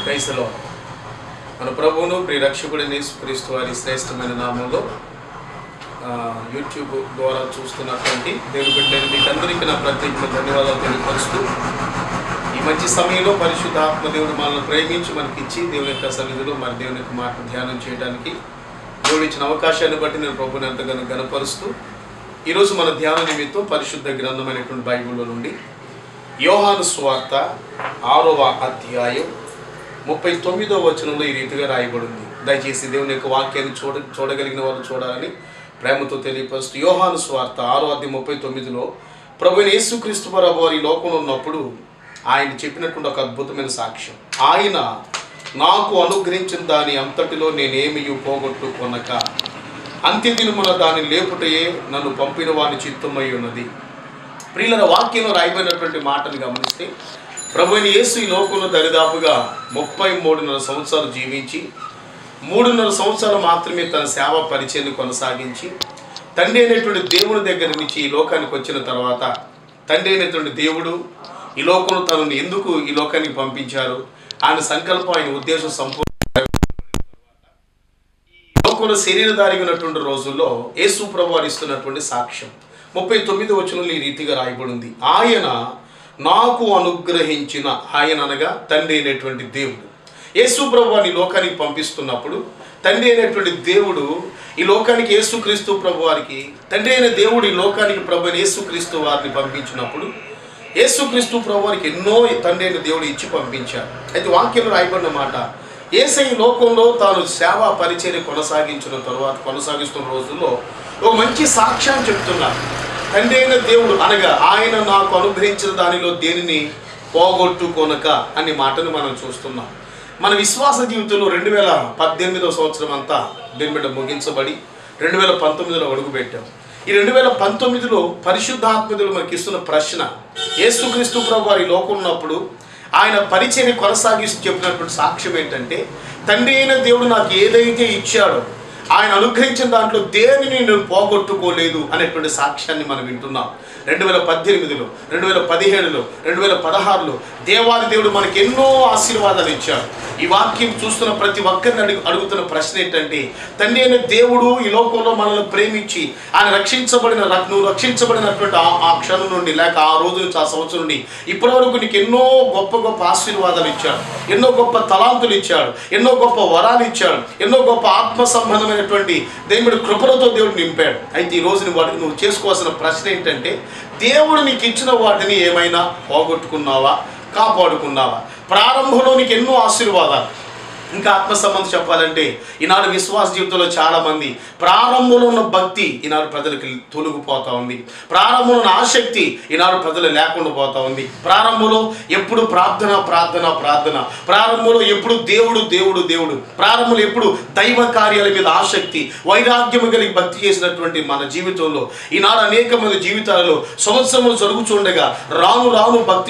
క్రైస్తలో మన ప్రభువును ప్రియ రక్షకుడైన యేసుక్రీస్తు వారి శ్రేష్టమైన నామంలో యూట్యూబ్ ద్వారా చూస్తున్నటువంటి దేవుని బిడ్డలు మీకందరికీ నా ప్రత్యేక ధన్యవాదాలు తెలియపరుస్తూ ఈ మంచి సమయంలో పరిశుద్ధ ఆత్మదేవుడు మనల్ని ప్రేమించి మనకిచ్చి దేవుని యొక్క సన్నిధిలో మన దేవుని యొక్క మాట ధ్యానం చేయడానికి దేవుడు ఇచ్చిన అవకాశాన్ని బట్టి నేను ప్రభువుని ఎంతగానో గణపరుస్తూ ఈరోజు మన ధ్యాన నిమిత్తం పరిశుద్ధ గ్రంథమైనటువంటి బైబిల్లో నుండి యోహాను సువార్త 6వ అధ్యాయం 39వ వచనంలో ఈ రీతిగా రాయబడింది. దయచేసి దేవుని యొక్క వాక్యాన్ని చూడగలిగిన వాళ్ళు చూడాలని ప్రేమతో తెలియపరుస్తూ యోహాను సువార్త 6వ అధ్యాయం 39లో ప్రభువైన యేసుక్రీస్తు వారు ఈ లోకంలో ఉన్నప్పుడు ఆయన చెప్పినటువంటి ఒక అద్భుతమైన సాక్ష్యం. ఆయన నాకు అనుగ్రహించిన దాని అంతటిలో నేనేమీ పోగొట్టుకొనక అంత్యదినమున దాన్ని లేపుటయే నన్ను పంపిన వాని చిత్తమై ఉన్నది. ప్రియుల వాక్యంలో రాయబడినటువంటి మాటలు గమనిస్తే ప్రభువైన యేసు ఈ లోకంలో దరిదాపుగా 33.5 సంవత్సరాలు జీవించి 3.5 సంవత్సరాలు మాత్రమే తన సేవా పరిచయాన్ని కొనసాగించి తండ్రి అయినటువంటి దేవుని దగ్గర నుంచి ఈ లోకానికి వచ్చిన తర్వాత తండ్రి అయినటువంటి దేవుడు ఈ లోకంలో తనను ఎందుకు ఈ లోకానికి పంపించారు, ఆయన సంకల్పం ఆయన ఉద్దేశం సంపూర్ణ ఈ లోకంలో శరీరధారిగా ఉన్నటువంటి రోజుల్లో యేసు ప్రభువారు ఇస్తున్నటువంటి సాక్ష్యం 39వ వచనంలో ఈ రీతిగా రాయబడింది. ఆయన నాకు అనుగ్రహించిన, ఆయన అనగా తండ్రి అయినటువంటి దేవుడు యేసు ప్రభువారిని లోకానికి పంపిస్తున్నప్పుడు తండ్రి అయినటువంటి దేవుడు ఈ లోకానికి యేసుక్రీస్తు ప్రభువారికి తండ్రి అయిన దేవుడు ఈ లోకానికి ప్రభు అయిన యేసుక్రీస్తు వారిని పంపించినప్పుడు యేసుక్రీస్తు ప్రభువారికి ఎన్నో తండ్రి అయిన దేవుడు ఇచ్చి పంపించారు. అయితే వాక్యంలో రాయబడిన మాట, యేసయ్య ఈ లోకంలో తాను సేవా పరిచర్య కొనసాగిస్తున్న రోజుల్లో ఒక మంచి సాక్ష్యాన్ని చెప్తున్నారు. తండ్రి అయిన దేవుడు అనగా ఆయన నాకు అనుగ్రహించిన దానిలో దేనిని పోగొట్టుకొనక అనే మాటను మనం చూస్తున్నాం. మన విశ్వాస జీవితంలో 2018వ సంవత్సరం అంతా దీని మీద ముగించబడి 2019లో అడుగుపెట్టాం. ఈ 2019లో పరిశుద్ధాత్మదేవుడు మనకి ఇస్తున్న ప్రశ్న, యేసుక్రీస్తు ప్రభువారు ఈ లోకం ఉన్నప్పుడు ఆయన పరిచర్య కొనసాగిస్తూ చెప్పినటువంటి సాక్ష్యం ఏంటంటే, తండ్రి అయిన దేవుడు నాకు ఏదైతే ఇచ్చాడో ఆయన అనుగ్రహించిన దాంట్లో దేనిని నేను పోగొట్టుకోలేదు అనేటువంటి సాక్ష్యాన్ని మనం వింటున్నాం. 2018లో 2017లో 2016లో దేవాది దేవుడు మనకి ఎన్నో ఆశీర్వాదాలు ఇచ్చాడు. ఈ వాక్యం చూస్తున్న ప్రతి ఒక్కరిని అడుగుతున్న ప్రశ్న ఏంటంటే, తండ్రి అయిన దేవుడు ఈ లోకంలో మనల్ని ప్రేమించి ఆయన నువ్వు రక్షించబడినటువంటి ఆ క్షణం నుండి లేక ఆ రోజు నుంచి ఆ సంవత్సరం నుండి ఇప్పటి వరకు నీకు ఎన్నో గొప్ప గొప్ప ఆశీర్వాదాలు ఇచ్చాడు, ఎన్నో గొప్ప తలాంతులు ఇచ్చాడు, ఎన్నో గొప్ప వరాలు ఇచ్చాడు, ఎన్నో గొప్ప ఆత్మ సంబంధమైనటువంటి దేవుడి కృపలతో దేవుడు నింపాడు. అయితే ఈ రోజు నువ్వు చేసుకోవాల్సిన ప్రశ్న ఏంటంటే, దేవుడు నీకు ఇచ్చిన వాటిని ఏమైనా పోగొట్టుకున్నావా, కాపాడుకున్నావా? ప్రారంభంలో నీకు ఎన్నో ఆశీర్వాదాలు. ఇంకా ఆత్మ సంబంధం చెప్పాలంటే ఈనాడు విశ్వాస జీవితంలో చాలామంది ప్రారంభంలో ఉన్న భక్తి ఈనాడు ప్రజలకి తొలగిపోతూ ఉంది. ప్రారంభంలో ఉన్న ఆసక్తి ఈనాడు ప్రజలు లేకుండా పోతూ ఉంది. ప్రారంభంలో ఎప్పుడు ప్రార్థన ప్రార్థన ప్రార్థన, ప్రారంభంలో ఎప్పుడు దేవుడు దేవుడు దేవుడు, ప్రారంభంలో ఎప్పుడు దైవ కార్యాల మీద ఆసక్తి వైరాగ్యము కలిగి భక్తి చేసినటువంటి మన జీవితంలో ఈనాడు అనేక మంది జీవితాలలో సంవత్సరములు జరుగుతుండగా రాను రాను భక్తి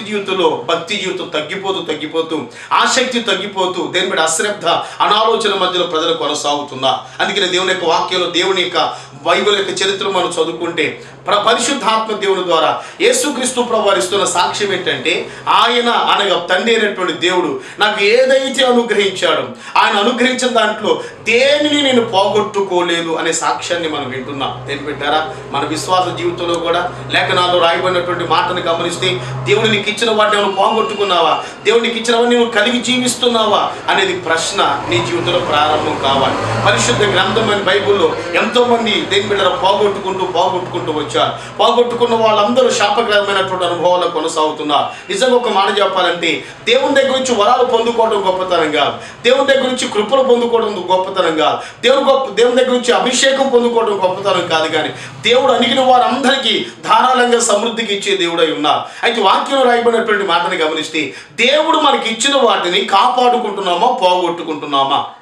జీవితం తగ్గిపోతూ ఆసక్తి తగ్గిపోతూ దేని మీద అశ్రద్ధ అనాలోచన మధ్యలో ప్రజలు కొనసాగుతున్నా. అందుకని దేవుని యొక్క వాక్యంలో దేవుని యొక్క బైబిల్ యొక్క చరిత్ర మనం చదువుకుంటే పరిశుద్ధాత్మ దేవుని ద్వారా యేసుక్రీస్తు ప్రభువారు ఇస్తున్న సాక్ష్యం ఏంటంటే, ఆయన అనగా తండ్రి అయినటువంటి దేవుడు నాకు ఏదైతే అనుగ్రహించాడో ఆయన అనుగ్రహించిన దాంట్లో దేనిని నేను పోగొట్టుకోలేదు అనే సాక్ష్యాన్ని మనం వింటున్నాం. దేని పెట్టారా? మన విశ్వాస జీవితంలో కూడా లేఖనాల్లో రాయబడినటువంటి మాటను గమనిస్తే దేవుడు నీకు ఇచ్చిన వాటిని నువ్వు పోగొట్టుకున్నావా, దేవుడు నీకు ఇచ్చినవన్నీ నువ్వు కలిగి జీవిస్తున్నావా అనేది ప్రశ్న నీ జీవితంలో ప్రారంభం కావాలి. పరిశుద్ధ గ్రంథం అని బైబిల్లో ఎంతో మంది దేని బిడ్డలు పోగొట్టుకుంటూ వచ్చారు. పోగొట్టుకున్న వాళ్ళందరూ శాపగ్రహమైనటువంటి అనుభవాలు కొనసాగుతున్నారు. నిజంగా ఒక మాట చెప్పాలంటే, దేవుని దగ్గర నుంచి వరాలు పొందుకోవడం గొప్పతనం కాదు, దేవుని దగ్గర నుంచి కృపలు పొందుకోవడం గొప్పతనం కాదు, దేవుని దగ్గర నుంచి అభిషేకం పొందుకోవడం గొప్పతనం కాదు, కానీ దేవుడు అణిగిన వారందరికీ ధారాళంగా సమృద్ధికి ఇచ్చే దేవుడై ఉన్నారు. అయితే వాక్యంలో రాయబడినటువంటి మాటని గమనిస్తే దేవుడు మనకి ఇచ్చిన వాటిని కాపాడుకుంటున్నామా, పోగొట్టుకుంటున్నామా?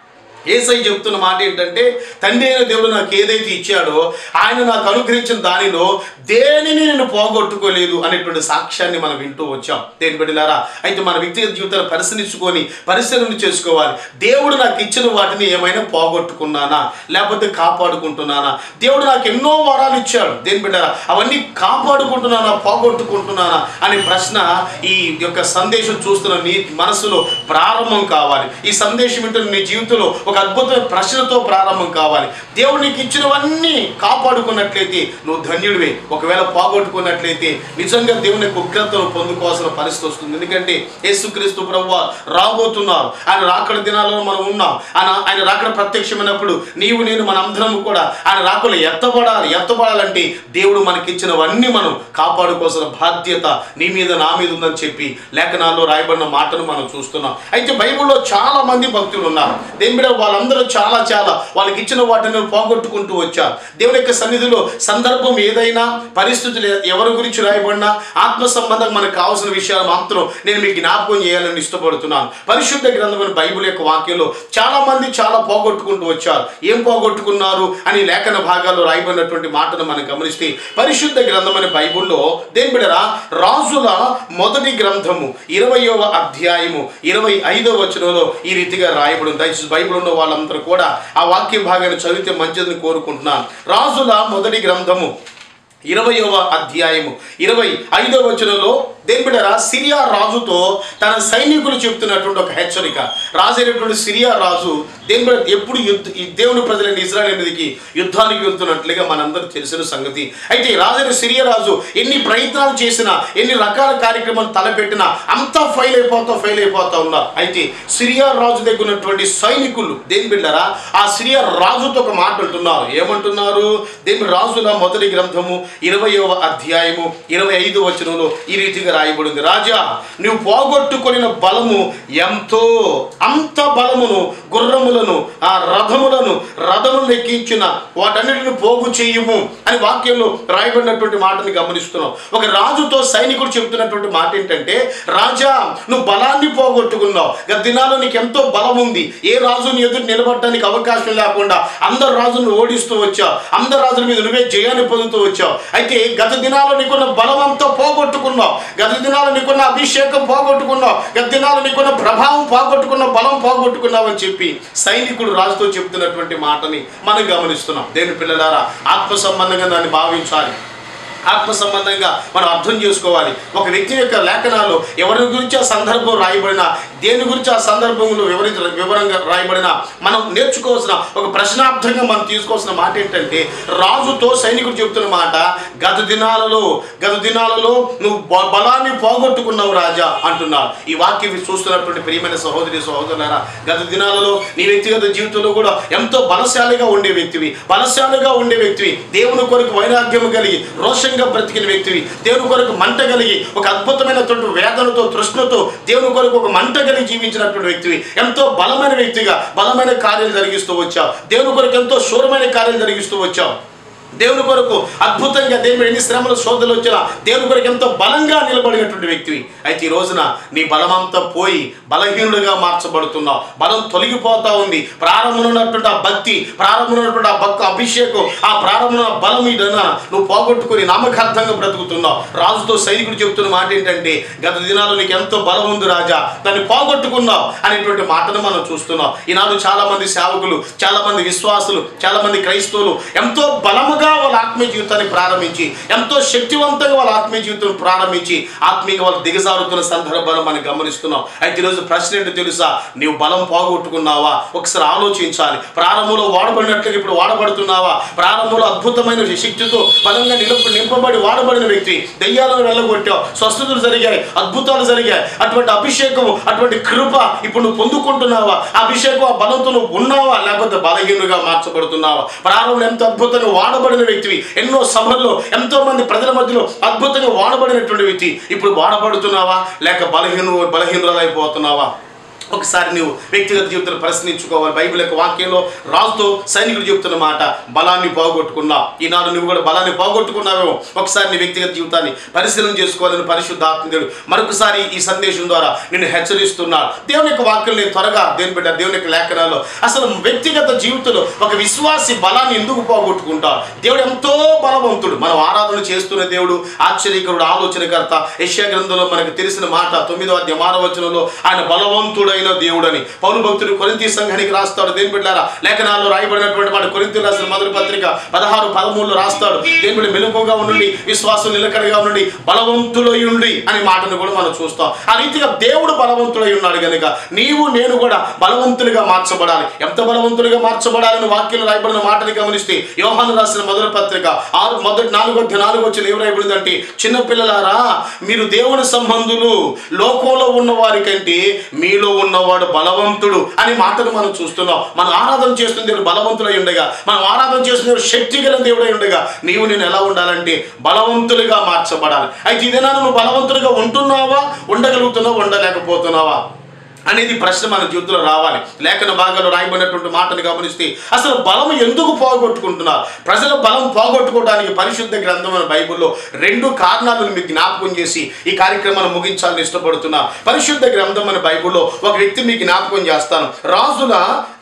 యేసయ్య చెప్తున్న మాట ఏంటంటే, తండ్రి అయిన దేవుడు నాకు ఏదైతే ఇచ్చాడో ఆయన నాకు అనుగ్రహించిన దానిలో దేనిని నేను పోగొట్టుకోలేదు అనేటువంటి సాక్ష్యాన్ని మనం వింటూ వచ్చాం. దేని బిడ్డలారా, అయితే మన వ్యక్తిగత జీవితాన్ని పరిశీలన చేసుకోవాలి. దేవుడు నాకు ఇచ్చిన వాటిని ఏమైనా పోగొట్టుకున్నానా, లేకపోతే కాపాడుకుంటున్నానా? దేవుడు నాకు ఎన్నో వరాలు ఇచ్చాడు. దేని బిడ్డలారా, అవన్నీ కాపాడుకుంటున్నానా, పోగొట్టుకుంటున్నానా అనే ప్రశ్న ఈ యొక్క సందేశం చూస్తున్న నీ మనసులో ప్రారంభం కావాలి. ఈ సందేశం వింటున్న నీ జీవితంలో ఒక అద్భుతమైన ప్రశ్నతో ప్రారంభం కావాలి. దేవుడు నీకు ఇచ్చినవన్నీ కాపాడుకున్నట్లయితే నువ్వు ధన్యుడివే. ఒకవేళ పోగొట్టుకున్నట్లయితే నిజంగా దేవుని యొక్క ఉగ్రతను పొందుకోవాల్సిన పరిస్థితి వస్తుంది. ఎందుకంటే యేసుక్రీస్తు ప్రభువు రాబోతున్నారు. ఆయన రాకడ దినాలలో మనం ఉన్నాం. ఆయన రాకడ ప్రత్యక్షమైనప్పుడు నీవు నేను మనందరం కూడా ఆయన రాకడలో ఎత్తబడాలంటే దేవుడు మనకిచ్చినవన్నీ మనం కాపాడుకోవాల్సిన బాధ్యత నీ మీద నా మీద ఉందని చెప్పి లేఖనాల్లో రాయబడిన మాటను మనం చూస్తున్నాం. అయితే బైబిల్లో చాలా మంది భక్తులు ఉన్నారు. దేని మీద వాళ్ళందరూ చాలా వాళ్ళకి ఇచ్చిన వాటిని పోగొట్టుకుంటూ వచ్చారు. దేవుని యొక్క సన్నిధిలో సందర్భం ఏదైనా, పరిస్థితులు ఎవరి గురించి రాయబడినా ఆత్మ సంబంధంగా మనకు కావాల్సిన విషయాలు మాత్రం నేను మీకు జ్ఞాపకం చేయాలని ఇష్టపడుతున్నాను. పరిశుద్ధ గ్రంథమైన బైబిల్ యొక్క వాక్యంలో చాలా మంది చాలా పోగొట్టుకుంటూ వచ్చారు. ఏం పోగొట్టుకున్నారు అని లేఖన భాగాల్లో రాయబడినటువంటి మాటను మనం గమనిస్తే, పరిశుద్ధ గ్రంథమైన బైబిల్లో దేని బిడ్డరా, రాజుల మొదటి గ్రంథము 20వ అధ్యాయము 25వ వచనంలో ఈ రీతిగా రాయబడి ఉంది. బైబిల్ ఉన్న వాళ్ళందరూ కూడా ఆ వాక్య భాగాన్ని చదివితే మంచిదని కోరుకుంటున్నాను. రాజుల మొదటి గ్రంథము 20వ అధ్యాయము 25వ వచనంలో దేని బిడ్డరా, సిరియా రాజుతో తన సైనికులు చెప్తున్నటువంటి ఒక హెచ్చరిక. రాజు అయినటువంటి సిరియా రాజు దేని బిడ్డ ఎప్పుడు దేవుని ప్రజలైన ఇశ్రాయేలు మీదకి యుద్ధానికి వెళ్తున్నట్లుగా మనందరూ తెలిసిన సంగతి. అయితే రాజైన సిరియా రాజు ఎన్ని ప్రయత్నాలు చేసినా, ఎన్ని రకాల కార్యక్రమాలు తలపెట్టినా అంతా ఫెయిల్ అయిపోతా ఉన్నారు. అయితే సిరియా రాజు దగ్గర ఉన్నటువంటి సైనికులు దేని బిడ్డరా, ఆ సిరియా రాజుతో ఒక మాట అంటున్నారు. ఏమంటున్నారు? దేని రాజుల మొదటి గ్రంథము 20వ అధ్యాయము 25వ వచనంలో ఈ రీతిగా రాయబడింది. రాజా, నువ్వు పోగొట్టుకొనిన బలము ఎంతో, అంత బలమును, గుర్రములను, ఆ రథములను ఎక్కించిన వాటన్నిటిని పోగు చెయ్యము అని వాక్యంలో రాయబడినటువంటి మాటని గమనిస్తున్నాం. ఒక రాజుతో సైనికుడు చెబుతున్నటువంటి మాట ఏంటంటే, రాజా, నువ్వు బలాన్ని పోగొట్టుకున్నావు. గత దినాల్లో నీకు ఎంతో బలం ఉంది. ఏ రాజుని ఎదురు నిలబడటానికి అవకాశం లేకుండా అందరు రాజులను ఓడిస్తూ వచ్చావు. అందరు రాజుల మీద నువ్వే జయాన్ని పొందుతూ వచ్చావు. అయితే గత దినాల్లో నీకున్న బలమంతా పోగొట్టుకున్నావు. గత దినాలు నీకున్న అభిషేకం పోగొట్టుకున్నావు. గత దినాలు నీకున్న ప్రభావం పోగొట్టుకున్నావు, బలం పోగొట్టుకున్నావు అని చెప్పి సైనికుడు రాజుతో చెప్తున్నటువంటి మాటని మనం గమనిస్తున్నాం. దేని పిల్లలారా, ఆత్మ సంబంధంగా దాన్ని భావించాలి. ఆత్మ సంబంధంగా మనం అర్థం చేసుకోవాలి. ఒక వ్యక్తి యొక్క లేఖనాలు ఎవరి గురించి ఆ సందర్భం రాయబడినా, దేని గురించి ఆ సందర్భంలో వివరంగా రాయబడినా మనం నేర్చుకోవాల్సిన ఒక ప్రశ్నార్థంగా మనం తీసుకోవాల్సిన మాట ఏంటంటే, రాజుతో సైనికుడు చెప్తున్న మాట, గత దినాలలో నువ్వు బలాన్ని పోగొట్టుకున్నావు రాజా అంటున్నారు. ఈ వాక్యం చూస్తున్నటువంటి ప్రియమైన సహోదరులారా, గత దినాలలో నీ వ్యక్తిగత జీవితంలో కూడా ఎంతో బలశాలిగా ఉండే వ్యక్తివి, దేవుని కొరకు వైరాగ్యం కలిగి రోషంగా బ్రతికిన వ్యక్తివి, దేవుని కొరకు మంట కలిగి ఒక అద్భుతమైనటువంటి వేదనతో, తృష్ణతో దేవుని కొరకు ఒక మంట కలిగి జీవించినటువంటి వ్యక్తివి, ఎంతో బలమైన వ్యక్తిగా బలమైన కార్యాలు జరిగిస్తూ వచ్చావు. దేవుని కొరకు ఎంతో శూరమైన కార్యాలు జరిగిస్తూ వచ్చావు. దేవుని కొరకు అద్భుతంగా దేవుని ఎన్ని శ్రమలు శోధనలు వచ్చినా దేవుని కొరకు ఎంతో బలంగా నిలబడినటువంటి వ్యక్తివి. అయితే ఈ రోజున నీ బలమంతా పోయి బలహీనుడిగా మార్చబడుతున్నావు. బలం తొలగిపోతా ఉంది. ప్రారంభంలో ఉన్నటువంటి ఆ భక్తి, ప్రారంభంలో ఉన్నటువంటి ఆ భక్తి అభిషేకం, ఆ ప్రారంభంలో బలం నువ్వు పోగొట్టుకుని నామకార్థంగా బ్రతుకుతున్నావు. రాజుతో సైనికుడు చెబుతున్న మాట ఏంటంటే, గత దినాల్లో నీకు ఎంతో బలం ఉంది రాజా, దాన్ని పోగొట్టుకున్నావు అనేటువంటి మాటను మనం చూస్తున్నాం. ఈనాడు చాలా మంది సేవకులు, చాలా మంది విశ్వాసులు, చాలా మంది క్రైస్తవులు ఎంతో బలముగా వాళ్ళ ఆత్మీయ జీవితాన్ని ప్రారంభించి, ఎంతో శక్తివంతంగా వాళ్ళ ఆత్మీయ జీవితం ప్రారంభించి ఆత్మీయంగా వాళ్ళు దిగజారుతున్న సందర్భాలు మనం గమనిస్తున్నాం. అయితే ఈరోజు ప్రశ్న ఏంటో తెలుసా? నీవు బలం పోగొట్టుకున్నావా? ఒకసారి ఆలోచించాలి. ప్రారంభంలో వాడబడినట్లుగా ఇప్పుడు వాడబడుతున్నావా? ప్రారంభంలో అద్భుతమైన శక్తితో బలంగా నింపబడి వాడబడిన వ్యక్తి, దయ్యాలను వెళ్ళగొట్టావు, స్వస్థతలు జరిగాయి, అద్భుతాలు జరిగాయి. అటువంటి అభిషేకం, అటువంటి కృప ఇప్పుడు నువ్వు పొందుకుంటున్నావా? ఆ అభిషేకం, ఆ బలంతో నువ్వు ఉన్నావా, లేకపోతే బలహీనుగా మార్చబడుతున్నావా? ప్రారంభంలో ఎంతో అద్భుతంగా వాడబడిన వ్యక్తివి, ఎన్నో సభల్లో ఎంతో మంది ప్రజల మధ్యలో అద్భుతంగా వాడబడినటువంటి వ్యక్తి, ఇప్పుడు వాడబడుతున్నావా లేక బలహీనురాలైపోతున్నావా? ఒకసారి నువ్వు వ్యక్తిగత జీవితంలో ప్రశ్నించుకోవాలి. బైబిల్ యొక్క వాక్యంలో రాజుతో సైనికుడు చెప్తున్న మాట, బలాన్ని పోగొట్టుకున్నావు. ఈనాడు నువ్వు కూడా బలాన్ని పోగొట్టుకున్నావేమో. ఒకసారి నీ వ్యక్తిగత జీవితాన్ని పరిశీలన చేసుకోవాలని పరిశుద్ధాత్మ మరొకసారి ఈ సందేశం ద్వారా నిన్ను హెచ్చరిస్తున్నాడు. దేవుని యొక్క వాక్యం నేను త్వరగా దేవుని యొక్క లేఖనాల్లో అసలు వ్యక్తిగత జీవితంలో ఒక విశ్వాసి బలాన్ని ఎందుకు పోగొట్టుకుంటాడు? దేవుడు ఎంతో బలవంతుడు. మనం ఆరాధన చేస్తున్న దేవుడు ఆశ్చర్యకరుడు, ఆలోచనకర్త. యెషయా గ్రంథంలో మనకు తెలిసిన మాట 9వ అధ్యాయం 6వ వచనంలో ఆయన బలవంతుడైన దేవుడని పౌలు భక్తుడు కొరింథీ సంఘానికి రాస్తాడు. దేని బిడ్డలారా, లేఖనాల్లో రాయబడినటువంటి మాట కొరింథీయులకు రాసిన మొదటి పత్రిక 16:13 రాస్తాడు. దేని బిడ్డ మెలకువగా ఉండండి, విశ్వాసం నిలకడగా ఉండండి, బలవంతులై ఉండి అనే మాటను కూడా మనం చూస్తాం. ఆ రీతిగా దేవుడు బలవంతుడై ఉన్నాడు కనుక నీవు నేను కూడా బలవంతులుగా మార్చబడాలి. ఎంత బలవంతులుగా మార్చబడాలని వాక్యంలో రాయబడిన మాటని గమనిస్తే యోహాను రాసిన మొదటి పత్రిక 4:4 ఏం రాయబడిందంటే, చిన్నపిల్లలారా మీరు దేవుని సంబంధులు, లోకంలో ఉన్న వారి కంటే మీలో ఉన్నవాడు బలవంతుడు అనే మాటను మనం చూస్తున్నాం. మనం ఆరాధన చేస్తున్న దేవుడు బలవంతుడై ఉండగా, మనం ఆరాధన చేస్తున్న దేవుడు శక్తి గల దేవుడై ఉండగా నీవు నేను ఎలా ఉండాలంటే బలవంతులుగా మార్చబడాలి. అయితే ఇదేనా నువ్వు బలవంతులుగా ఉంటున్నావా, ఉండగలుగుతున్నావా, ఉండలేకపోతున్నావా అనేది ప్రశ్న మన జీవితంలో రావాలి. లేఖన భాగాల్లో రాయబడినటువంటి మాటను గమనిస్తే అసలు బలం ఎందుకు పోగొట్టుకుంటున్నారు? ప్రజలు బలం పోగొట్టుకోవడానికి పరిశుద్ధ గ్రంథమైన బైబిల్లో 2 కారణాలను మీకు జ్ఞాపకం చేసి ఈ కార్యక్రమాన్ని ముగించాలని ఇష్టపడుతున్నా. పరిశుద్ధ గ్రంథం అనే బైబిల్లో ఒక వ్యక్తి మీకు జ్ఞాపకం చేస్తాను. రాజుల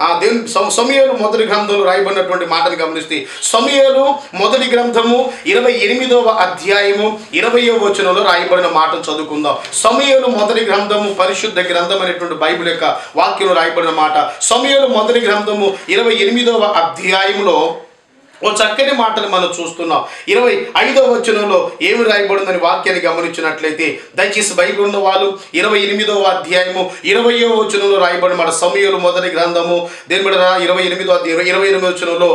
సమూయేలు మొదటి గ్రంథంలో రాయబడినటువంటి మాటను గమనిస్తే సమూయేలు మొదటి గ్రంథము 28వ అధ్యాయము 20వ వచనంలో రాయబడిన మాటను చదువుకుందాం. సమూయేలు మొదటి గ్రంథము పరిశుద్ధ గ్రంథం అనేటువంటి బైబిల్ యొక్క వాక్యంలో రాయబడిన మాట. సమూయేలు మొదటి గ్రంథము 28వ అధ్యాయంలో ఓ చక్కని మాటను మనం చూస్తున్నాం. 25వ వచనంలో ఏమి రాయబడిందని వాక్యాన్ని గమనించినట్లయితే, దయచేసి బైబిల్ ఉన్న వాళ్ళు 28వ అధ్యాయము 20వ వచనంలో రాయబడిన మాట. సమూయేలు మొదటి గ్రంథము దేని బిడ్డ 28వ అధ్యాయం 28వ వచనంలో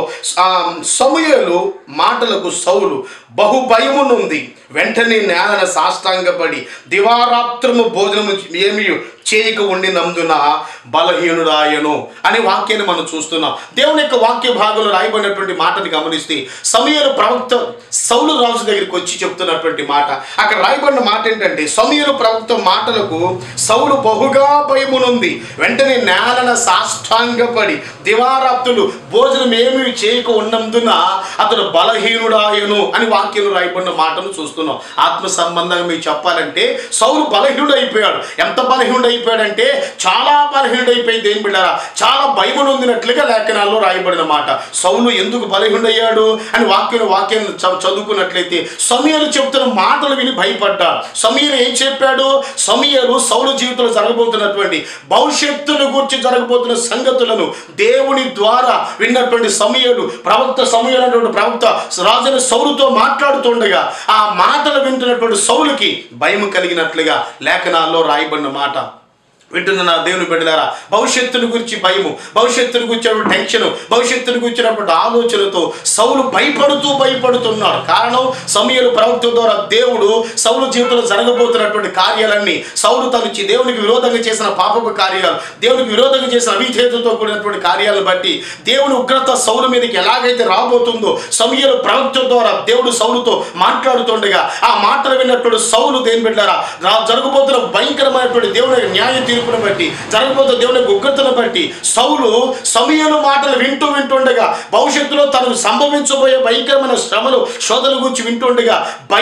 సమూయేలు మాటలకు సౌలు బహు భయమునుంది, వెంటనే నేలన సాష్టాంగపడి దివారాత్రము భోజనము ఏమి చేయక ఉండినందున బలహీనుడాయను అనే వాక్యాన్ని మనం చూస్తున్నాం. దేవుని యొక్క వాక్య భాగంలో రాయబడినటువంటి మాటని గమనిస్తే సమూయేలు ప్రవక్త సౌలు రాజు దగ్గరికి వచ్చి చెప్తున్నటువంటి మాట. అక్కడ రాయబడిన మాట ఏంటంటే, సమూయేలు ప్రవక్త మాటలకు సౌలు బహుగా భయమునుంది, వెంటనే నేలన సాష్టాంగపడి దివారాత్రులు భోజనం ఏమి చేయక ఉన్నందున అతడు బలహీనుడాయను అని వాక్యంలో రాయబడిన మాటను చూస్తున్నాం. ఆత్మ సంబంధంగా మీకు చెప్పాలంటే సౌలు బలహీనుడు అయిపోయాడు. ఎంత బలహీనుడు అయిపోయాడంటే చాలా బలహీనుడైపోయి దేని బిడ్డారా చాలా భయం నొందినట్లుగా లేఖనాల్లో రాయబడిన మాట. సౌలు ఎందుకు బలహీనుడయ్యాడు అని వాక్యాన్ని చదువుకున్నట్లయితే సమూయేలు చెప్తున్న మాటలు విని భయపడ్డాడు. సమూయేలు ఏం చెప్పాడు? సమూయేలు సౌలు జీవితంలో జరగబోతున్నటువంటి భవిష్యత్తును గురించి జరగబోతున్న సంగతులను దేవుని ద్వారా విన్నటువంటి సమూయేలు అనేటువంటి ప్రవక్త రాజుని సౌలుతో మాట్లాడుతుండగా ఆ మాటలు వింటున్నటువంటి సౌలుకి భయం కలిగినట్లుగా లేఖనాల్లో రాయబడిన మాట. వింటున్న నా దేవుని బిడ్డలారా, భవిష్యత్తుని గురించి భయము, భవిష్యత్తుని గురించి టెన్షన్, భవిష్యత్తుని గురించినటువంటి ఆలోచనతో సౌలు భయపడుతున్నాడు. కారణం సమూయేలు ప్రవక్త ద్వారా దేవుడు సౌలు జీవితంలో జరగబోతున్నటువంటి కార్యాలన్నీ, సౌలు తను దేవునికి విరోధంగా చేసిన పాపపు కార్యాలు, దేవునికి విరోధంగా చేసిన అవిధేయతతో కూడినటువంటి కార్యాలను బట్టి దేవుని ఉగ్రత సౌలు మీదకి ఎలాగైతే రాబోతుందో సమూయేలు ప్రవక్త ద్వారా దేవుడు సౌలుతో మాట్లాడుతుండగా ఆ మాటలు విన్నటువంటి సౌలు దేని బిడ్డలారా జరగబోతున్న భయంకరమైనటువంటి దేవుని న్యాయ తీర్పును బట్టి, జరగబోతున్న దేవుని ఉగ్రతను బట్టి సౌలు సమూయేలు మాటలు వింటుండగా భవిష్యత్తులో తనకు సంభవించబోయే భయంకరమైన శ్రమలు శోధన గురించి వింటుండగా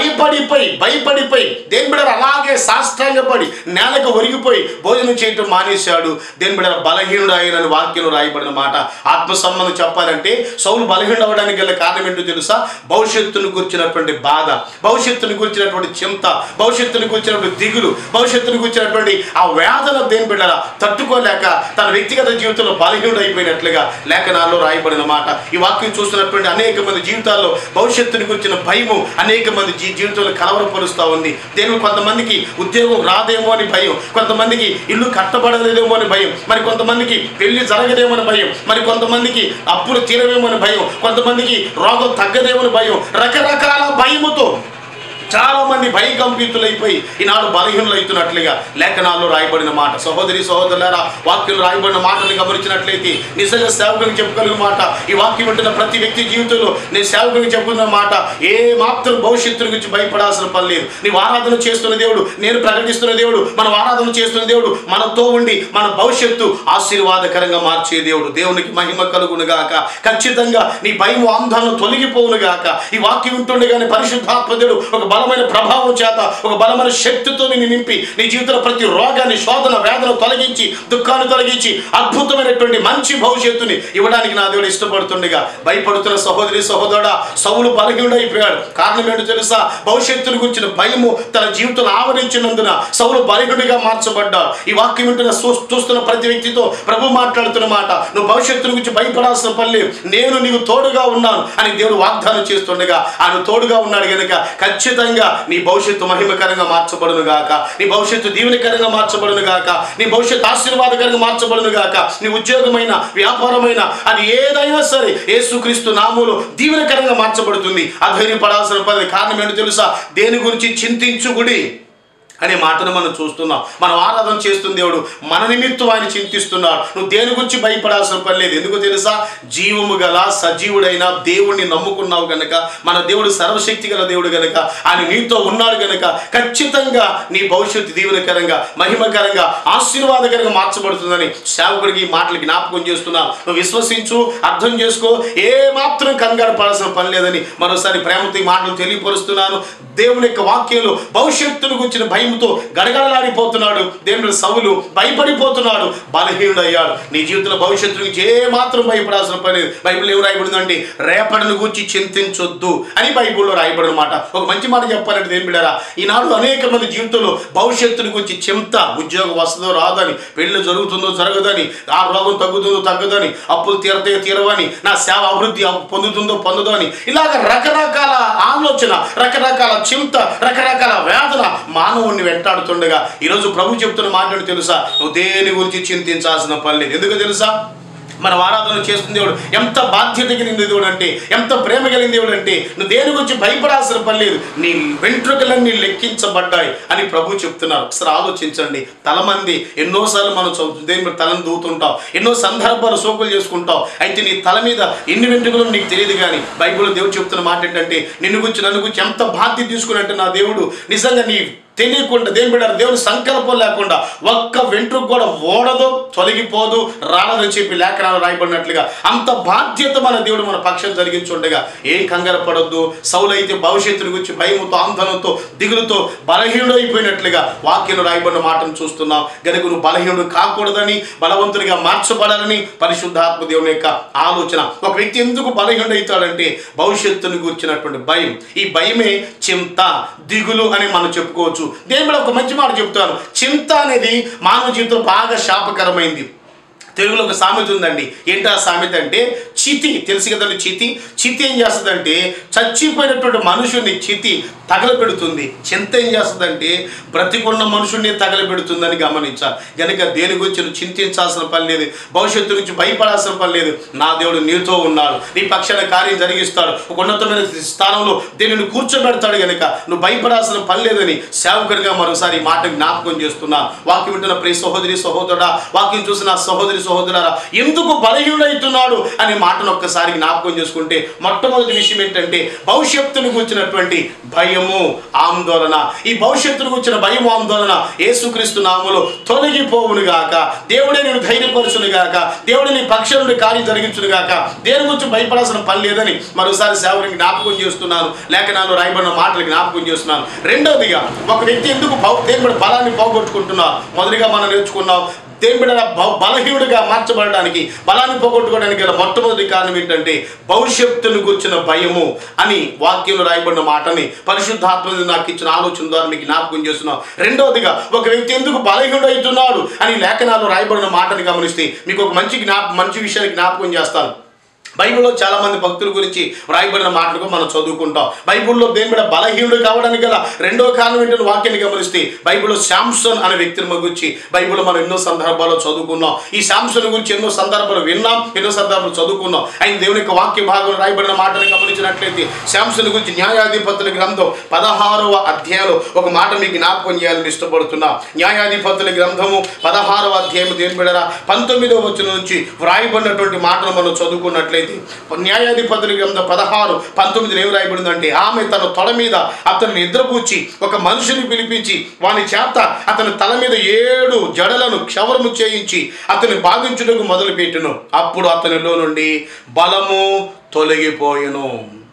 భయపడిపోయి దేని బిడ్డ అలాగే సాష్టాంగపడి నేలకు ఒరిగిపోయి భోజనం చేయటం మానేశాడు. దేని బిడ్డ బలహీనుడు అయిన వాక్యంలో రాయబడిన మాట. ఆత్మ సంబంధం చెప్పాలంటే సౌలు బలహీనుడు అవ్వడానికి గల కారణం ఏంటో తెలుసా? భవిష్యత్తును గురించినటువంటి బాధ, భవిష్యత్తును గురించినటువంటి చింత, భవిష్యత్తును గురించినటువంటి దిగులు, భవిష్యత్తును గురించినటువంటి ఆ వేదన దేని బిడ్డలా తట్టుకోలేక తన వ్యక్తిగత జీవితంలో బలహీనుడు అయిపోయినట్లుగా లేఖనాల్లో రాయబడిన మాట. ఈ వాక్యం చూస్తున్నటువంటి అనేక మంది జీవితాల్లో భవిష్యత్తుని గురించిన భయము అనేక మంది జీవితంలో కలవరపరుస్తూ ఉంది. దేని కొంతమందికి ఉద్యోగం రాదేమో అని భయం, కొంతమందికి ఇల్లు కట్టబడలేదేమో అని భయం, మరి కొంతమందికి పెళ్లి జరగదేమో అని భయం, మరి కొంతమందికి అప్పులు తీరవేమో అని భయం, కొంతమందికి రోగం తగ్గదేమో అని భయం, రకరకాల భయముతో చాలా మంది భయకంపితులైపోయి ఈనాడు బలహీనులు అవుతున్నట్లుగా లేఖనాల్లో రాయబడిన మాట. సహోదరి సహోదరులారా, వాక్యంలో రాయబడిన మాటలు గమనించినట్లయితే నిజంగా సేవకునికి చెప్పగలిగిన మాట, ఈ వాక్యం ఉంటున్న ప్రతి వ్యక్తి జీవితంలో నేను సేవకునికి చెప్పుకున్న మాట, ఏ మాత్రం భవిష్యత్తు గురించి భయపడాల్సిన పని లేదు. నీవు ఆరాధన చేస్తున్న దేవుడు, నేను ప్రకటిస్తున్న దేవుడు, మనం ఆరాధన చేస్తున్న దేవుడు మనతో ఉండి మన భవిష్యత్తు ఆశీర్వాదకరంగా మార్చే దేవుడు. దేవునికి మహిమ కలుగును గాక. ఖచ్చితంగా నీ భయం ఆందోళన తొలగిపోవును గాక. ఈ వాక్యం ఉంటుండగానే పరిశుద్ధాత్మ దేవుడు ఒక బలమైన ప్రభావం చేత, ఒక బలమైన శక్తితో నిన్ను నింపి నీ జీవితంలో ప్రతి రోగాన్ని, శోధన, వేదన తొలగించి, దుఃఖాన్ని తొలగించి అద్భుతమైనటువంటి మంచి భవిష్యత్తుని ఇవ్వడానికి నా దేవుడు ఇష్టపడుతుండగా, భయపడుతున్న సహోదరి సహోదరుడా, సౌలు బలహీనుడైపోయాడు. కారణం ఏంటో తెలుసా? భవిష్యత్తును గురించిన భయము తన జీవితంలో ఆవరించినందున సౌలు బలహీనుడిగా మార్చబడ్డాడు. ఈ వాక్యం వింటున్న చూస్తున్న ప్రతి వ్యక్తితో ప్రభు మాట్లాడుతున్న మాట, నువ్వు భవిష్యత్తు గురించి భయపడాల్సిన పని లేదు, నేను నీకు తోడుగా ఉన్నాను అని దేవుడు వాగ్దానం చేస్తుండగా, ఆయన తోడుగా ఉన్నాడు గనుక ఖచ్చితంగా నీ భవిష్యత్తు మహిమకరంగా మార్చబడును గాక. నీ భవిష్యత్తు దీవెనకరంగా మార్చబడును గాక. నీ భవిష్యత్తు ఆశీర్వాదకరంగా మార్చబడును గాక. నీ ఉద్యోగమైన, వ్యాపారమైన, అది ఏదైనా సరే యేసుక్రీస్తు నామములో దీవెనకరంగా మార్చబడుతుంది. అధైర్యపడాల్సిన పని. కారణం ఏంటో తెలుసా? దేని గురించి చింతించుకుడి అనే మాటను మనం చూస్తున్నాం. మనం ఆరాధన చేస్తున్న దేవుడు మన నిమిత్తం ఆయన చింతిస్తున్నాడు. నువ్వు దేని గురించి భయపడాల్సిన పని లేదు. ఎందుకు తెలుసా? జీవము గల సజీవుడైన దేవుడిని నమ్ముకున్నావు గనక, మన దేవుడు సర్వశక్తి గల దేవుడు గనక, ఆయన నీతో ఉన్నాడు గనక ఖచ్చితంగా నీ భవిష్యత్తు దీవెనకరంగా, మహిమకరంగా, ఆశీర్వాదకరంగా మార్చబడుతుందని సేవకుడికి ఈ మాటలు జ్ఞాపకం చేస్తున్నావు. నువ్వు విశ్వసించు, అర్థం చేసుకో, ఏ మాత్రం కంగారు పడాల్సిన పని లేదని మరోసారి ప్రేమతో ఈ మాటలు తెలియపరుస్తున్నాను. దేవుని యొక్క వాక్యంలో భవిష్యత్తును గురించిన భయంతో గడగడలాడిపోతున్నాడు దేవుడు. సౌలు భయపడిపోతున్నాడు, బలహీనుడయ్యాడు. నీ జీవితంలో భవిష్యత్తు గురించి ఏ మాత్రం భయపడాల్సిన పని లేదు. బైబిల్ ఏం రాయబడిందంటే రేపటిని గురించి చింతించొద్దు అని బైబిల్లో రాయబడిన మాట. ఒక మంచి మాట చెప్పాలంటే దేని బిడ్డారా, ఈనాడు అనేక మంది జీవితంలో భవిష్యత్తుని గురించి చింత, ఉద్యోగం వస్తుందో రాదని, పెళ్లి జరుగుతుందో జరగదని, ఆ రోగం తగ్గుతుందో తగ్గదని, అప్పులు తీరతాయో తీరవని, నా సేవ అభివృద్ధి పొందుతుందో పొందదో అని, ఇలాగ రకరకాల ఆలోచన, రకరకాల చింత, రకరకాల వేదన మానవుణ్ణి వెంటాడుతుండగా ఈరోజు ప్రభు చెప్తున్న మాటలు తెలుసా? నువ్వు దేని గురించి చింతించాల్సిన పని లేదు. ఎందుకు తెలుసా? మనం ఆరాధన చేస్తున్న దేవుడు ఎంత బాధ్యత కలిగిన దేవుడు అంటే, ఎంత ప్రేమ కలిగిన దేవుడు అంటే, నువ్వు దేని గురించి భయపడాల్సిన పని లేదు. నీ వెంట్రుకలన్నీ లెక్కించబడ్డాయి అని ప్రభు చెప్తున్నారు. ఒకసారి ఆలోచించండి. తలమంది ఎన్నోసార్లు మనం దేని తలను దూతుంటాం, ఎన్నో సందర్భాలు సోకులు చేసుకుంటాం. అయితే నీ తల మీద ఎన్ని వెంట్రుకలు నీకు తెలియదు. కానీ బైబిల్లో దేవుడు చెప్తున్న మాట ఏంటంటే, నిన్ను గురించి నన్ను గురించి ఎంత బాధ్యత తీసుకున్నట్టు నా దేవుడు నిజంగా నీ తెలియకుండా దేని బిడ్డారు దేవుని సంకల్పం లేకుండా ఒక్క వెంట్రుకు కూడా ఓడదు, తొలగిపోదు, రాలదని చెప్పి లేఖనాలు రాయబడినట్లుగా అంత బాధ్యత మన దేవుడు మన పక్షం జరిగించుండగా ఏం కంగారు పడొద్దు. సౌలు అయితే భవిష్యత్తుని గురించి భయముతో, ఆందోళనతో, దిగులుతో బలహీనుడు అయిపోయినట్లుగా వాక్యం రాయబడిన మాటను చూస్తున్నాం. గనుక నువ్వు బలహీనుడు కాకూడదని, బలవంతుడిగా మార్చబడాలని పరిశుద్ధాత్మ దేవుని యొక్క ఆలోచన. ఒక వ్యక్తి ఎందుకు బలహీనుడు అవుతాడంటే భవిష్యత్తుని గురించినటువంటి భయం. ఈ భయమే చింత, దిగులు అని మనం చెప్పుకోవచ్చు. దేవుడు ఒక మంచి మాట చెప్తాను. చింత అనేది మానవ జీవితంలో బాగా శాపకరమైంది. తెలుగులో ఒక సామెత ఉందండి. ఏంటి ఆ సామెత అంటే, చితి తెలుసు కదండి. చితి ఏం చేస్తుందంటే చచ్చిపోయినటువంటి మనుషుని చితి తగలబెడుతుంది. చింత ఏం చేస్తుందంటే బ్రతికున్న మనుషుల్ని తగలబెడుతుందని గమనించాలి. కనుక దేని గురించి నువ్వు చింతించాల్సిన పని లేదు, భవిష్యత్తు నుంచి భయపడాల్సిన పని లేదు. నా దేవుడు నీతో ఉన్నాడు, నీ పక్షాన కార్యం జరిగిస్తాడు, ఒక ఉన్నతమైన స్థానంలో దేవుని కూర్చోబెడతాడు. కనుక నువ్వు భయపడాల్సిన పని లేదని సేవకుడిగా మరోసారి ఈ మాట జ్ఞాపకం చేస్తున్నా. వాక్యం వింటున్న ప్రియ సహోదరి సహోదరుడా, వాక్యం చూసిన సహోదరి సహోదరులారా, ఎందుకు బలహీనుడైతున్నాడు అనే మాటను ఒక్కసారి జ్ఞాపకం చేసుకుంటే మొట్టమొదటి విషయం ఏంటంటే భవిష్యత్తును గురించినటువంటి భయము, ఆందోళన. ఈ భవిష్యత్తును గురించిన భయం, ఆందోళన యేసుక్రీస్తు నామములో తొలగిపోవును గాక. దేవుడే నేను ధైర్యపరచును గాక. దేవుడే నీ పక్షం నుండి కార్యం జరిగించును గాక. దేని గురించి భయపడాల్సిన పని లేదని మరోసారి సేవకుని జ్ఞాపకం చేస్తున్నాను. లేఖనాల్లో రాయబడిన మాటలు జ్ఞాపకం చేస్తున్నాను. రెండవదిగా ఒక వ్యక్తి ఎందుకు దేవుడి బలాన్ని పోగొట్టుకుంటున్నారు? మొదటిగా మనం నేర్చుకున్నాం, దేవుడి బలహీనుడిగా మార్చబడడానికి, బలాన్ని పోగొట్టుకోవడానికి గల మొట్టమొదటి కారణం ఏంటంటే భవిష్యత్తును గురించిన భయము అని వాక్యంలో రాయబడిన మాటని పరిశుద్ధాత్మ నాకు ఇచ్చిన ఆలోచన ద్వారా మీకు జ్ఞాపకం చేస్తున్నాం. రెండవదిగా ఒక వ్యక్తి ఎందుకు బలహీనుడు అవుతున్నాడు అని లేఖనాల్లో రాయబడిన మాటని గమనిస్తే మీకు ఒక మంచి విషయాన్ని జ్ఞాపకం చేస్తాను. బైబిల్లో చాలా మంది భక్తుల గురించి వ్రాయబడిన మాటలు మనం చదువుకుంటాం. బైబిల్లో దేని మీద బలహీనుడు కావడానికి గల రెండో కారణం ఏంటంటే వాక్యాన్ని గమనిస్తే బైబిల్లో శాంసన్ అనే వ్యక్తిని గురించి బైబిల్లో మనం ఎన్నో సందర్భాల్లో చదువుకున్నాం. ఈ శాంసన్ గురించి ఎన్నో సందర్భాలు విన్నాం, ఎన్నో సందర్భాలు చదువుకున్నాం. ఆయన దేవుని యొక్క వాక్య భాగంలో రాయబడిన మాటను గమనించినట్లయితే శాంసన్ గురించి న్యాయాధిపతుల గ్రంథం 16వ అధ్యాయంలో ఒక మాట మీకు జ్ఞాపకం చేయాలని ఇష్టపడుతున్నా. న్యాయాధిపతుల గ్రంథము 16వ అధ్యాయం దేని బిడ్డరా 19వ వచనం నుంచి వ్రాయబడినటువంటి మాటలు మనం చదువుకున్నట్లయితే న్యాయాధిపతుల గ్రంథం 16:19 ఏమి రాయబడిందంటే, ఆమె తన తల మీద అతన్ని నిద్రపూచి ఒక మనిషిని పిలిపించి వాని చేత అతని తల మీద 7 జడలను క్షవరము చేయించి అతన్ని బాధించుటకు మొదలుపెట్టును. అప్పుడు అతనిలో నుండి బలము తొలగిపోయెను.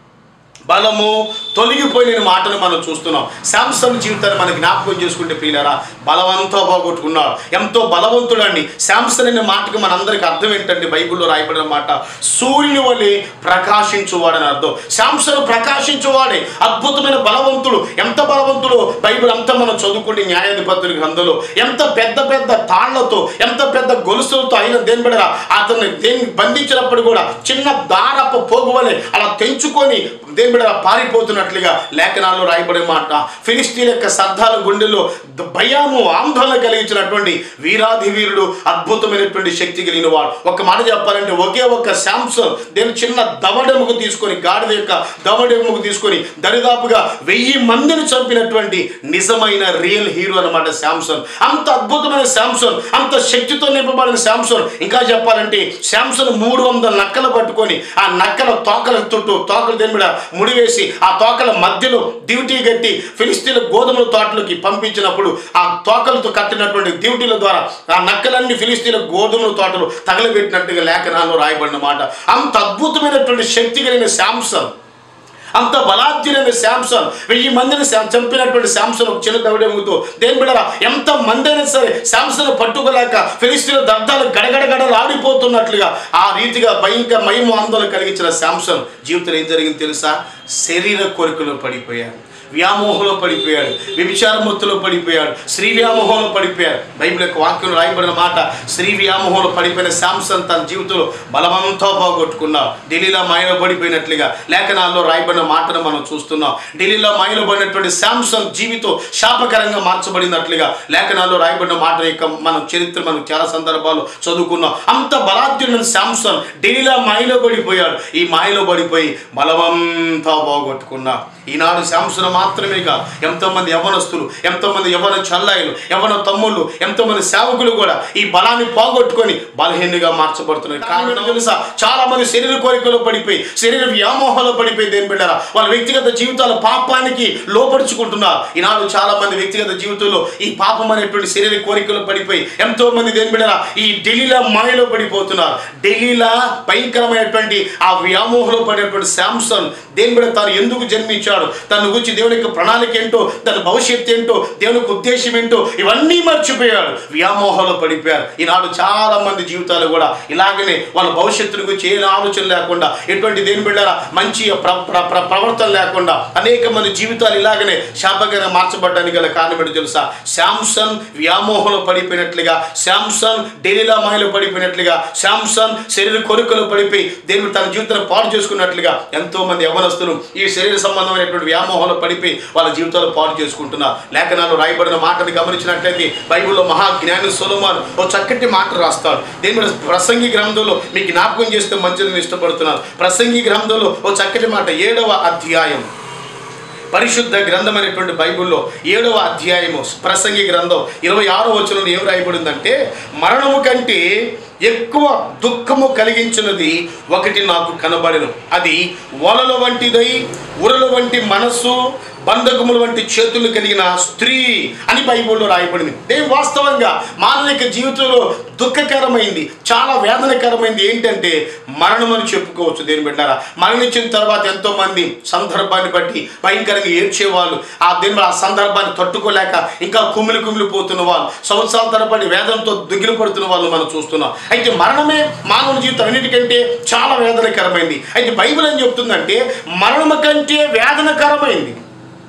బలము తొలగిపోయిన మాటను మనం చూస్తున్నాం. శాంసన్ జీవితాన్ని మనం జ్ఞాపకం చేసుకుంటే ప్రియులారా, బలవంతా పోగొట్టుకున్నాడు. ఎంతో బలవంతుడండి శాంసన్ అనే మాటకి మనందరికీ అర్థం ఏంటంటే, బైబిల్లో రాయబడిన మాట సూర్యుని వలె ప్రకాశించువాడని అర్థం. శాంసన్ ప్రకాశించువాడే, అద్భుతమైన బలవంతుడు. ఎంత బలవంతుడు బైబిల్ అంతా మనం చదువుకుంటే న్యాయాధిపతుల గ్రంథంలో ఎంత పెద్ద పెద్ద తాళ్లతో ఎంత పెద్ద గొలుసులతో అయిన దేని బిడ్డరా అతన్ని దేన్ని బంధించినప్పుడు కూడా చిన్న దారపు పోగు వలె అలా తెంచుకొని దేని బిడ్డరా పారిపోతున్నట్లుగా లేఖనాల్లో రాయబడిన మాట. ఫిలిష్తీయుల యొక్క సర్దాల గుండెల్లో భయము ఆందోళన కలిగించినటువంటి వీరాధి వీరుడు, అద్భుతమైనటువంటి శక్తి కలిగిన వాడు. ఒక మాట చెప్పాలంటే ఒకే ఒక శాంసన్ దేని చిన్న దవడెముకు తీసుకొని, గాడిద యొక్క దవడెముకు తీసుకొని దరిదాపుగా 1000 మందిని చంపినటువంటి నిజమైన రియల్ హీరో అన్నమాట శాంసన్. అంత అద్భుతమైన శాంసన్, అంత శక్తితో నింపబడిన శాంసన్. ఇంకా చెప్పాలంటే శాంసన్ 300 నక్కలు పట్టుకొని ఆ నక్కల తోకల చుట్టూ తోకలు దేని మీద ముడివేసి ఆ తోకల మధ్యలో డ్యూటీ కట్టి ఫిలిష్తీయుల గోధుమల తోటలోకి పంపించినప్పుడు ఆ తోకలతో కట్టినటువంటి డ్యూటీల ద్వారా ఆ నక్కలన్నీ ఫిలిష్తీయుల గోధుమల తోటలు తగలబెట్టినట్టుగా లేఖనాల్లో రాయబడిన మాట. అంత అద్భుతమైనటువంటి శక్తి కలిగిన శాంసన్, అంత బలాధ్యులైన శాంసన్, 1000 మందిని చంపినటువంటి శాంసన్ ఒక చిన్న దవడెముతో దేని బిడ్డరా ఎంత మంది అయినా సరే శాంసన్ పట్టుకోలేక ఫిలిష్తీయుల దర్దాలు గడగడగడలు ఆడిపోతున్నట్లుగా ఆ రీతిగా భయంకర మహిమ ఆందోళన కలిగించిన శాంసన్ జీవితంలో ఏం జరిగింది తెలుసా? శరీర కోరికలో పడిపోయాడు, వ్యామోహంలో పడిపోయాడు, వ్యభిచారమత్తులో పడిపోయాడు, స్త్రీ వ్యామోహంలో పడిపోయాడు. బైబిల్ యొక్క వాక్యంలో రాయబడిన మాట, స్త్రీ వ్యామోహంలో పడిపోయిన శాంసన్ తన జీవితంలో బలమంతా పోగొట్టుకున్నాడు. ఢిల్లీలో మాయలో పడిపోయినట్లుగా లేఖనాల్లో రాయబడిన మాటను మనం చూస్తున్నాం. ఢిల్లీలో మాయలో పడినటువంటి శాంసన్ జీవితం శాపకరంగా మార్చబడినట్లుగా లేఖనాల్లో రాయబడిన మాట యొక్క మనం చరిత్ర మనం చాలా సందర్భాలు చదువుకున్నాం. అంత బలాధ్యుడైన శాంసన్ ఢిల్లీలో మాయలో పడిపోయాడు. ఈ మాయలో పడిపోయి బలమంతా పోగొట్టుకున్నాడు. ఈనాడు శాంసన్ మాత్రమే కాదు, ఎంతోమంది యవ్వనస్తులు, ఎంతోమంది యవ్వన చల్లాయిలు, యవ్వన తమ్ముళ్ళు, ఎంతోమంది సేవకులు కూడా ఈ బలాన్ని పోగొట్టుకొని బలహీనంగా మార్చబడుతున్నారు. కారణం తెలుసా? చాలా మంది శరీర కోరికలో పడిపోయి, శరీర వ్యామోహంలో పడిపోయి దేని బిడ్డరా వాళ్ళ వ్యక్తిగత జీవితాల పాపానికి లోపరుచుకుంటున్నారు. ఈనాడు చాలా మంది వ్యక్తిగత జీవితంలో ఈ పాపం అనేటువంటి శరీర కోరికలో పడిపోయి ఎంతో మంది దేని బిడ్డరా ఈ ఢిల్లీలో మాయలో పడిపోతున్నారు. ఢిల్లీలో భయంకరమైనటువంటి ఆ వ్యామోహంలో పడినటువంటి శాంసన్ దేని బిడ్డ తాను ఎందుకు జన్మించాడు, తన గురించి దేవుని యొక్క ప్రణాళిక ఏంటో, తన భవిష్యత్తు ఏంటో, దేవుని యొక్క ఉద్దేశం ఏంటో ఇవన్నీ మర్చిపోయాడు, వ్యామోహంలో పడిపోయారు. ఈనాడు చాలా మంది జీవితాలు కూడా ఇలాగనే వాళ్ళ భవిష్యత్తు గురించి ఏ ఆలోచన లేకుండా, ఎటువంటి దేని బిడ్డరా మంచి ప్రవర్తన లేకుండా అనేక మంది జీవితాలు ఇలాగనే శాపంగా మార్చబడ్డానికి గల కారణం ఏంటో తెలుసా? శాంసన్ వ్యామోహంలో పడిపోయినట్లుగా, శాంసన్ ఢిల్లీలో మాయలో పడిపోయినట్లుగా, శాంసన్ శరీర కోరికలో పడిపోయి దేవుడు తన జీవితాన్ని పాడు చేసుకున్నట్లుగా ఎంతో మంది యవ్వనస్తులు ఈ శరీర సంబంధమైనటువంటి వ్యామోహంలో పడిపోయి వాళ్ళ జీవితాలు పాడు చేసుకుంటున్నారు. లేఖనాల్లో రాయబడిన మాటను గమనించినట్లయితే బైబిల్లో మహాజ్ఞాని సొలొమోను ఓ చక్కటి మాట రాస్తాడు. దీని మీద ప్రసంగి గ్రంథంలో మీకు జ్ఞాపకం చేస్తే మంచిదని ఇష్టపడుతున్నాను. ప్రసంగి గ్రంథంలో ఓ చక్కటి మాట 7వ అధ్యాయం, పరిశుద్ధ గ్రంథం అనేటువంటి బైబిల్లో 7వ అధ్యాయము ప్రసంగి గ్రంథం 26వ వచనంలో ఏం రాయబడిందంటే, మరణము కంటే ఎక్కువ దుఃఖము కలిగించినది ఒకటి నాకు కనబడెను, అది వలల వంటిదై ఉరల వంటి మనస్సు బంధకముల వంటి చేతులు కలిగిన స్త్రీ అని బైబిల్లో రాయబడింది. దేని వాస్తవంగా మానవిక జీవితంలో దుఃఖకరమైంది, చాలా వేదనకరమైంది ఏంటంటే మరణం అని చెప్పుకోవచ్చు. దేని బిడ్డారా మరణించిన తర్వాత ఎంతోమంది సందర్భాన్ని బట్టి భయంకరంగా ఏడ్చేవాళ్ళు, ఆ సందర్భాన్ని తట్టుకోలేక ఇంకా కుమిలిపోతున్న వాళ్ళు, సంవత్సరాల తరబడి వేదనతో దిగులు పడుతున్న వాళ్ళు మనం చూస్తున్నాం. అయితే మరణమే మానవుని జీవితం అన్నిటికంటే చాలా వేదనకరమైంది. అయితే బైబిల్ ఏం చెప్తుందంటే మరణం కంటే వేదనకరమైంది,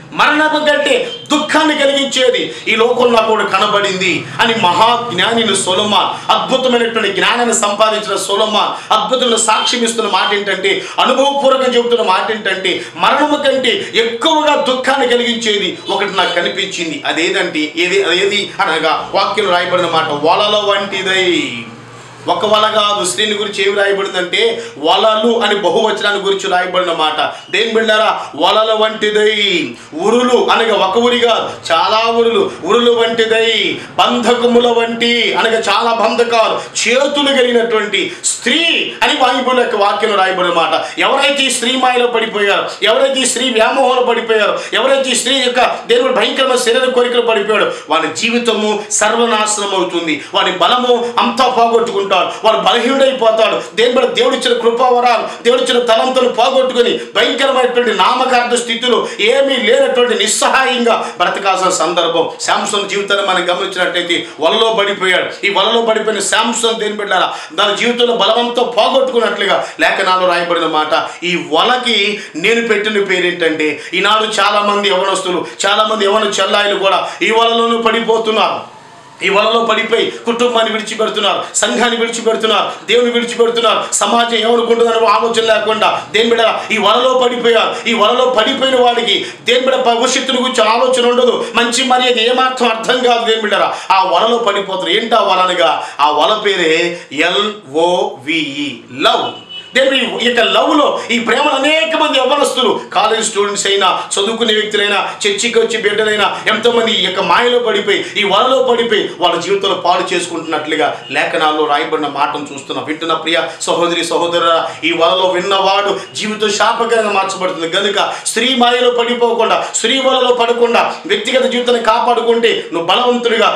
మరణము కంటే దుఃఖాన్ని కలిగించేది ఈ లోకంలో నాకు కనబడింది అని మహాజ్ఞానిని సొలొమోన్, అద్భుతమైనటువంటి జ్ఞానాన్ని సంపాదించిన సొలొమోన్ అద్భుతమైన సాక్ష్యం ఇస్తున్న మాట ఏంటంటే, అనుభవపూర్వకంగా చెబుతున్న మాట ఏంటంటే, మరణము కంటే ఎక్కువగా దుఃఖాన్ని కలిగించేది ఒకటి నాకు కనిపించింది. అదేదంటే ఏది అనగా వాక్యంలో రాయబడిన మాట, వలల వంటిదై. ఒక వల కాదు, స్త్రీని గురించి ఏమి రాయబడిందంటే వలలు అని బహువచనాన్ని గురించి రాయబడిన మాట. దేని బిడ్డారా, వలల వంటిదై. ఉరులు అనగా ఒక ఉరిగా చాలా ఉరులు వంటిదై. బంధకముల వంటి అనగా చాలా బంధకాలు, చేతులు కలిగినటువంటి స్త్రీ అని బైబిల్ యొక్క వాక్యం రాయబడిన మాట. ఎవరైతే ఈ స్త్రీ మాయలో పడిపోయారు, ఎవరైతే ఈ స్త్రీ వ్యామోహంలో పడిపోయారు, ఎవరైతే ఈ స్త్రీ యొక్క దేవుని భయంకరమైన శరీర కోరికలు పడిపోయాడు, వాని జీవితము సర్వనాశనం అవుతుంది. వాని బలము అంతా పోగొట్టుకుంటాడు, వాడు బలహీనుడైపోతాడు. దేవుడిచ్చిన కృపావరాలు, దేవుడిచ్చిన తలంతులు పోగొట్టుకుని భయంకరమైనటువంటి నామకార్థ స్థితిలో ఏమీ లేనటువంటి నిస్సహాయంగా బ్రతకాల్సిన సందర్భం. శాంసన్ జీవితాన్ని మనం గమనించినట్టయితే వలలో పడిపోయాడు. ఈ వలలో పడిపోయిన శాంసన్ దేని బిడ్డారా, దాని జీవితంలో బలవంతో పోగొట్టుకున్నట్లుగా లేఖనాలు రాయబడిన మాట. ఈ వలకి నేను పెట్టిన పేరేంటంటే, ఈనాడు చాలా మంది యవనస్తులు, చాలా మంది యవన చెల్లాయిలు కూడా ఈ వలలోనూ పడిపోతున్నారు. ఈ వలలో పడిపోయి కుటుంబాన్ని విడిచిపెడుతున్నారు, సంఘాన్ని విడిచిపెడుతున్నారు, దేవుని విడిచిపెడుతున్నారు. సమాజం ఏమనుకుంటుందని ఆలోచన లేకుండా దేని బిడ్డ ఈ వలలో పడిపోయారు. ఈ వలలో పడిపోయిన వాడికి దేని బిడ్డ భవిష్యత్తుల గురించి ఆలోచన ఉండదు, మంచి మర్యాద ఏమాత్రం అర్థం కాదు. దేని బిడ్డరా ఆ వలలో పడిపోతారు. ఏంటి ఆ వల అనగా, ఆ వల పేరే LOVE, లవ్. దేవుని ఇక లవ్లో ఈ ప్రేమలు అనేక మంది యవ్వనస్తులు, కాలేజ్ స్టూడెంట్స్ అయినా, చదువుకునే వ్యక్తులైనా, చర్చికి వచ్చి బిడ్డలైనా ఎంతోమంది ఈ యొక్క మాయలో పడిపోయి, ఈ వలలో పడిపోయి వాళ్ళ జీవితంలో పాడు చేసుకుంటున్నట్లుగా లేఖనాల్లో రాయబడిన మాటను చూస్తున్నాం. వింటున్న ప్రియ సహోదరి సహోదరుల, ఈ వలలో విన్నవాడు జీవితం శాపకరంగా మార్చబడుతుంది. కనుక స్త్రీ మాయలో పడిపోకుండా, స్త్రీ వలలో పడకుండా వ్యక్తిగత జీవితాన్ని కాపాడుకుంటే నువ్వు బలవంతుడిగా,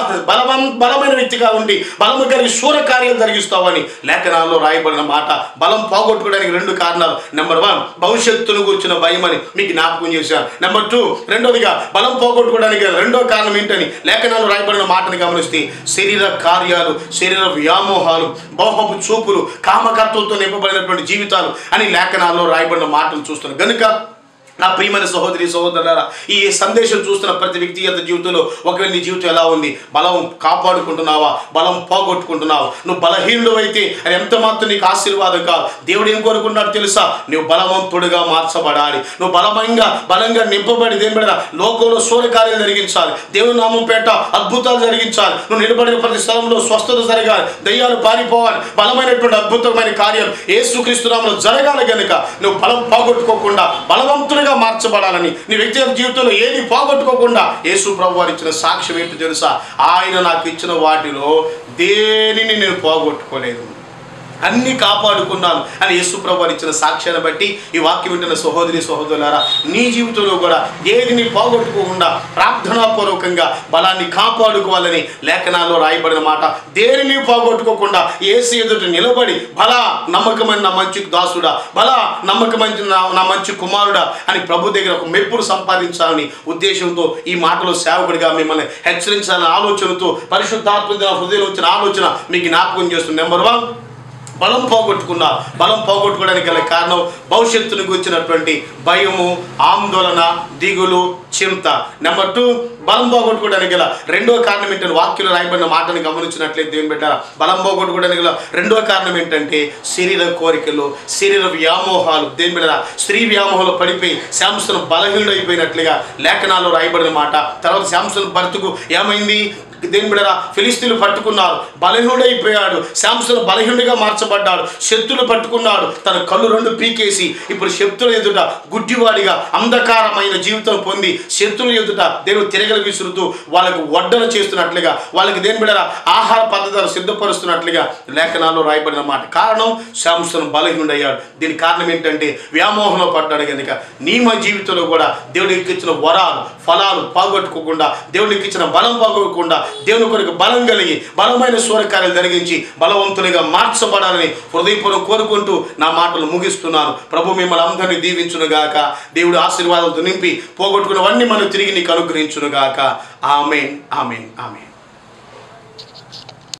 బలమైన వ్యక్తిగా ఉండి బలము కలిగి శూర కార్యాలు జరిగిస్తావని లేఖనాల్లో రాయబడిన మాట. బలం పోగొట్టుకోవడానికి 2 కారణాలు. నెంబర్ 1, భవిష్యత్తును గురించిన భయం అని మీకు జ్ఞాపకం చేశాను. నెంబర్ 2, రెండోదిగా బలం పోగొట్టుకోవడానికి 2వ కారణం ఏంటని లేఖనాలు రాయబడిన మాటను గమనిస్తే, శరీర కార్యాలు, శరీర వ్యామోహాలు, బహుపు చూపులు, కామకర్తలతో నింపబడినటువంటి జీవితాలు అని లేఖనాల్లో రాయబడిన మాటలు చూస్తున్నాను. కనుక నా ప్రియమైన సహోదరి సహోదరులారా, ఈ సందేశం చూస్తున్న ప్రతి వ్యక్తిగత జీవితంలో ఒకవేళ నీ జీవితం ఎలా ఉంది, బలం కాపాడుకుంటున్నావా, బలం పోగొట్టుకుంటున్నావా? నువ్వు బలహీనుడు అయితే అది ఎంత మాత్రం నీకు ఆశీర్వాదం కాదు. దేవుడు ఏం కోరుకున్నాడు తెలుసా? నువ్వు బలవంతుడుగా మార్చబడాలి. నువ్వు బలంగా నింపబడి దేని బిడ్డ లోకంలో సూర్యకార్యాలు జరిగించాలి, దేవుని నామం పేట అద్భుతాలు జరిగించాలి. నువ్వు నిలబడిన ప్రతి స్థలంలో స్వస్థత జరగాలి, దయ్యాలు పారిపోవాలి, బలమైనటువంటి అద్భుతమైన కార్యాలు యేసుక్రీస్తు నామములో జరగాలి. కనుక నువ్వు బలం పోగొట్టుకోకుండా బలవంతుడు మార్చబడాలని, నీ వ్యక్తిగత జీవితంలో ఏది పోగొట్టుకోకుండా యేసు ప్రభువు వారు ఇచ్చిన సాక్ష్యం ఏంటో తెలుసా? ఆయన నాకు ఇచ్చిన వాటిలో దేనిని నేను పోగొట్టుకోలేదు, అన్ని కాపాడుకున్నాను అని యేసు ప్రభువు ఇచ్చిన సాక్ష్యాన్ని బట్టి ఈ వాక్యం వింటున్న సహోదరి సహోదరులారా, నీ జీవితంలో కూడా ఏదిని పోగొట్టుకోకుండా ప్రార్థనాపూర్వకంగా బలాన్ని కాపాడుకోవాలని లేఖనాల్లో రాయబడిన మాట. దేనిని పోగొట్టుకోకుండా యేసు ఎదుట నిలబడి నమ్మకమైన నా మంచి దాసుడా, నమ్మకమైన నా మంచి కుమారుడా అని ప్రభు దగ్గర ఒక మెప్పును సంపాదించాలని ఉద్దేశంతో ఈ మాటలో సేవకుడిగా మిమ్మల్ని హెచ్చరించాలనే ఆలోచనతో పరిశుద్ధాత్మ హృదయంలో వచ్చిన ఆలోచన మీకు జ్ఞాపకం చేస్తుంది. నెంబర్ 1, బలం పోగొట్టుకోవడానికి గల కారణం భవిష్యత్తును గురించినటువంటి భయము, ఆందోళన, దిగులు, చింత. నెంబర్ 2, బలం పోగొట్టుకోవడానికి గల 2వ కారణం ఏంటంటే, వాక్యంలో రాయబడిన మాటను గమనించినట్లయితే దేవుని బిడ్డలారా, బలం పోగొట్టుకోవడానికి గల 2వ కారణం ఏంటంటే శరీర కోరికలు, శరీర వ్యామోహాలు. దేవుని బిడ్డలారా, స్త్రీ వ్యామోహంలో పడిపోయి శాంసను బలహీనుడైపోయినట్లుగా లేఖనాల్లో రాయబడిన మాట. తర్వాత శాంసను బ్రతుకు ఏమైంది? దేని బిడ్డరా, ఫిలిస్తీన్లు పట్టుకున్నారు, బలహీనుడైపోయాడు. శాంసను బలహీనుడిగా మార్చబడ్డాడు. శత్రులు పట్టుకున్నాడు, తన కళ్ళు 2 పీకేసి ఇప్పుడు శత్రుల ఎదుట గుడ్డివాడిగా అంధకారమైన జీవితం పొంది శత్రుల ఎదుట దేవుడు తిరగలు విసురుతూ వాళ్ళకు వడ్డన చేస్తున్నట్లుగా, వాళ్ళకి దేని బిడ్డరా ఆహార పద్ధతులు సిద్ధపరుస్తున్నట్లుగా లేఖనాల్లో రాయబడిన మాట. కారణం శాంసను బలహీనుడయ్యాడు. దీనికి కారణం ఏంటంటే వ్యామోహంలో పడ్డాడు. కనుక నీ మా జీవితంలో కూడా దేవుడికి ఇచ్చిన వరాలు, ఫలాలు పోగొట్టుకోకుండా, దేవుడికి ఇచ్చిన బలం పోగొట్టుకోకుండా, దేవుని కొరకు బలం కలిగి బలమైన సూరకార్యాలు జరిగించి బలవంతునిగా మార్చబడాలని హృదయపూర్వకం కోరుకుంటూ నా మాటలు ముగిస్తున్నాను. ప్రభు మిమ్మల్ని అందరినీ దీవించునుగాక. దేవుడు ఆశీర్వాదాలతో నింపి పోగొట్టుకున్నవన్నీ మనం తిరిగి నీకు అనుగ్రహించునుగాక. ఆమేన్, ఆమేన్, ఆమేన్.